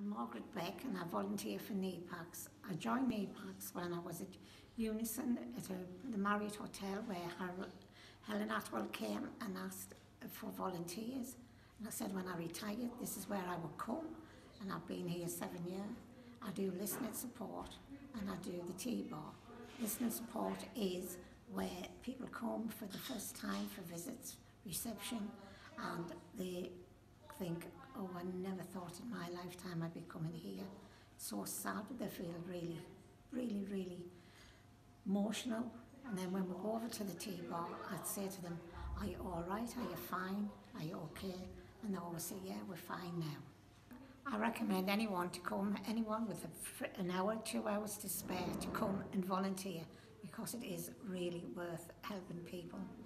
I'm Margaret Beck and I volunteer for NEPACS. I joined NEPACS when I was at Unison at the Marriott Hotel where Helen Atwell came and asked for volunteers. And I said when I retired, this is where I would come, and I've been here 7 years. I do listening support and I do the T-bar. Listening support is where people come for the first time for visits, reception, and they think, oh, I never thought in my lifetime I'd be coming here. So sad, they feel really emotional. And then when we go over to the T-bar, I'd say to them, are you all right? Are you fine? Are you okay? And they always say, yeah, we're fine now. I recommend anyone to come, anyone with an hour, 2 hours to spare, to come and volunteer, because it is really worth helping people.